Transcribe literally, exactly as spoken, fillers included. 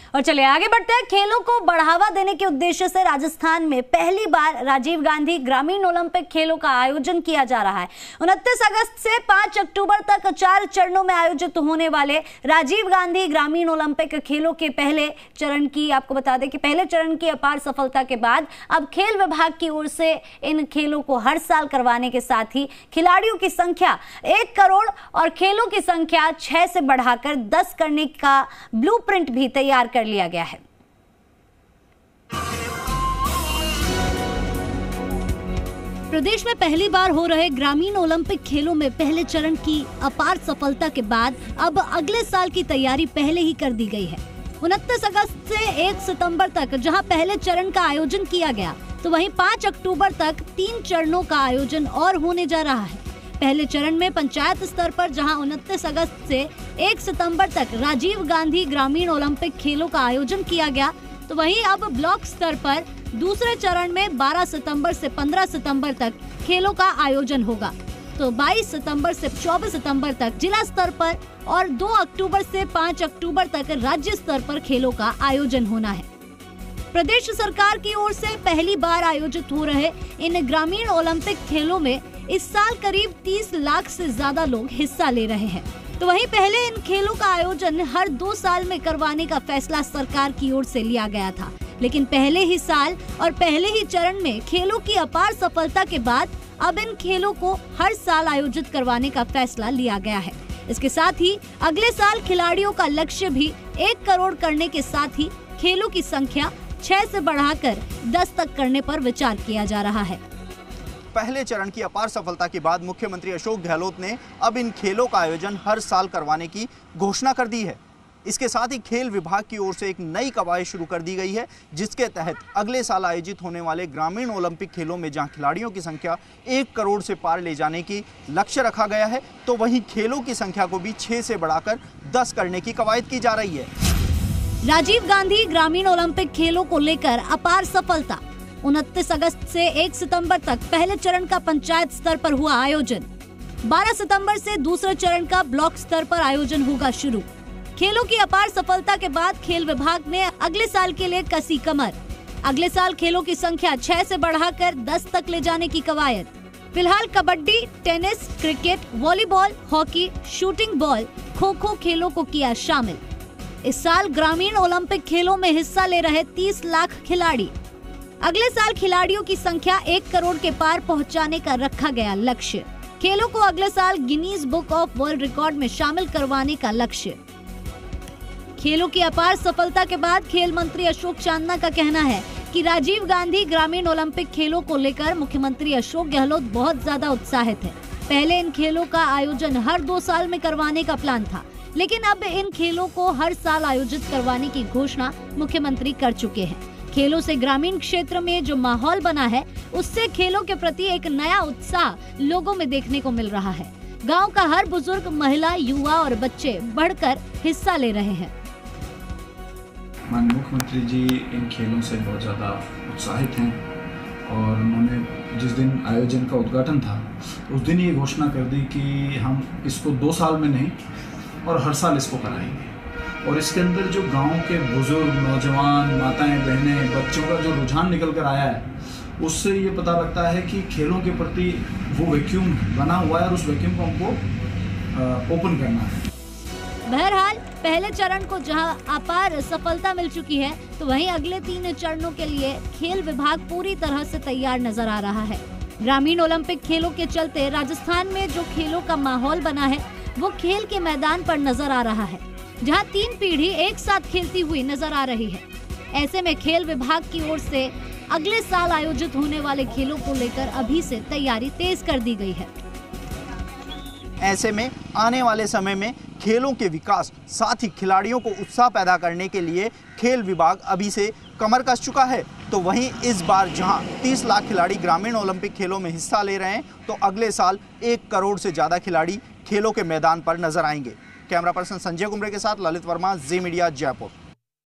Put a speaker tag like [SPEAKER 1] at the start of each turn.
[SPEAKER 1] और चलिए आगे बढ़ते हैं। खेलों को बढ़ावा देने के उद्देश्य से राजस्थान में पहली बार राजीव गांधी ग्रामीण ओलंपिक खेलों का आयोजन किया जा रहा है। उनतीस अगस्त से पाँच अक्टूबर तक चार चरणों में आयोजित होने वाले राजीव गांधी ग्रामीण ओलंपिक खेलों के पहले चरण की आपको बता दें कि पहले चरण की अपार सफलता के बाद अब खेल विभाग की ओर से इन खेलों को हर साल करवाने के साथ ही खिलाड़ियों की संख्या एक करोड़ और खेलों की संख्या छह से बढ़ाकर दस करने का ब्लूप्रिंट भी तैयार कर लिया गया है। प्रदेश में पहली बार हो रहे ग्रामीण ओलंपिक खेलों में पहले चरण की अपार सफलता के बाद अब अगले साल की तैयारी पहले ही कर दी गई है। उनतीस अगस्त से एक सितंबर तक जहां पहले चरण का आयोजन किया गया, तो वहीं पाँच अक्टूबर तक तीन चरणों का आयोजन और होने जा रहा है। पहले चरण में पंचायत स्तर पर जहां उनतीस अगस्त से एक सितंबर तक राजीव गांधी ग्रामीण ओलंपिक खेलों का आयोजन किया गया, तो वहीं अब ब्लॉक स्तर पर दूसरे चरण में बारह सितंबर से पंद्रह सितंबर तक खेलों का आयोजन होगा। तो बाईस सितंबर से चौबीस सितंबर तक जिला स्तर पर और दो अक्टूबर से पाँच अक्टूबर तक राज्य स्तर पर खेलों का आयोजन होना है। प्रदेश सरकार की ओर से पहली बार आयोजित हो रहे इन ग्रामीण ओलंपिक खेलों में इस साल करीब तीस लाख से ज्यादा लोग हिस्सा ले रहे हैं। तो वहीं पहले इन खेलों का आयोजन हर दो साल में करवाने का फैसला सरकार की ओर से लिया गया था, लेकिन पहले ही साल और पहले ही चरण में खेलों की अपार सफलता के बाद अब इन खेलों को हर साल आयोजित करवाने का फैसला लिया गया है। इसके साथ ही अगले साल खिलाड़ियों का लक्ष्य भी एक करोड़ करने के साथ ही खेलों की संख्या छह से बढ़ाकर दस तक करने पर विचार किया जा रहा है।
[SPEAKER 2] पहले चरण की अपार सफलता के बाद मुख्यमंत्री अशोक गहलोत ने अब इन खेलों का आयोजन हर साल करवाने की घोषणा कर दी है। इसके साथ ही खेल विभाग की ओर से एक नई कवायद शुरू कर दी गई है, जिसके तहत अगले साल आयोजित होने वाले ग्रामीण ओलंपिक खेलों में जहां खिलाड़ियों की संख्या एक करोड़ से पार ले जाने की लक्ष्य रखा गया है, तो वहीं खेलों की संख्या को भी छह से बढ़ाकर दस करने की कवायद की जा रही है।
[SPEAKER 1] राजीव गांधी ग्रामीण ओलंपिक खेलों को लेकर अपार सफलता। उनतीस अगस्त से एक सितंबर तक पहले चरण का पंचायत स्तर पर हुआ आयोजन। बारह सितंबर से दूसरे चरण का ब्लॉक स्तर पर आयोजन होगा शुरू। खेलों की अपार सफलता के बाद खेल विभाग ने अगले साल के लिए कसी कमर। अगले साल खेलों की संख्या छह से बढ़ाकर दस तक ले जाने की कवायद। फिलहाल kabaddi, tennis, cricket, volleyball, hockey, shooting ball, kho kho खेलों को किया शामिल। इस साल ग्रामीण ओलंपिक खेलों में हिस्सा ले रहे तीस लाख खिलाड़ी। अगले साल खिलाड़ियों की संख्या एक करोड़ के पार पहुंचाने का रखा गया लक्ष्य। खेलों को अगले साल Guinness book of world record में शामिल करवाने का लक्ष्य। खेलों की अपार सफलता के बाद खेल मंत्री अशोक चांदना का कहना है कि राजीव गांधी ग्रामीण ओलंपिक खेलों को लेकर मुख्यमंत्री अशोक गहलोत बहुत ज्यादा उत्साहित है। पहले इन खेलों का आयोजन हर दो साल में करवाने का प्लान था, लेकिन अब इन खेलों को हर साल आयोजित करवाने की घोषणा मुख्यमंत्री कर चुके हैं। खेलों से ग्रामीण क्षेत्र में जो माहौल बना है, उससे खेलों के प्रति एक नया उत्साह लोगों में देखने को मिल रहा है। गांव का हर बुजुर्ग, महिला, युवा और बच्चे बढ़कर हिस्सा ले रहे हैं।
[SPEAKER 3] माननीय मुख्यमंत्री जी इन खेलों से बहुत ज़्यादा उत्साहित हैं और उन्होंने जिस दिन आयोजन का उद्घाटन था उस दिन ये घोषणा कर दी कि हम इसको दो साल में नहीं और हर साल इसको कराएंगे। और इसके अंदर जो गांव के बुजुर्ग, नौजवान, माताएं, बहनें, बच्चों का जो रुझान निकल कर आया है, उससे ये पता लगता है कि खेलों के प्रति वो वैक्यूम बना हुआ है और उस वैक्यूम को हमको ओपन करना है।
[SPEAKER 1] बहरहाल पहले चरण को जहां अपार सफलता मिल चुकी है, तो वहीं अगले तीन चरणों के लिए खेल विभाग पूरी तरह से तैयार नजर आ रहा है। ग्रामीण ओलंपिक खेलों के चलते राजस्थान में जो खेलों का माहौल बना है, वो खेल के मैदान पर नजर आ रहा है, जहां तीन पीढ़ी एक साथ खेलती हुई नजर आ रही है। ऐसे में खेल विभाग की ओर से अगले साल आयोजित होने वाले खेलों को लेकर अभी से तैयारी तेज कर दी गई है।
[SPEAKER 2] ऐसे में आने वाले समय में खेलों के विकास, साथ ही खिलाड़ियों को उत्साह पैदा करने के लिए खेल विभाग अभी से कमर कस चुका है। तो वहीं इस बार जहां तीस लाख खिलाड़ी ग्रामीण ओलंपिक खेलों में हिस्सा ले रहे हैं, तो अगले साल एक करोड़ से ज़्यादा खिलाड़ी खेलों के मैदान पर नजर आएंगे। कैमरा पर्सन संजय कुमरे के साथ ललित वर्मा, जी मीडिया, जयपुर।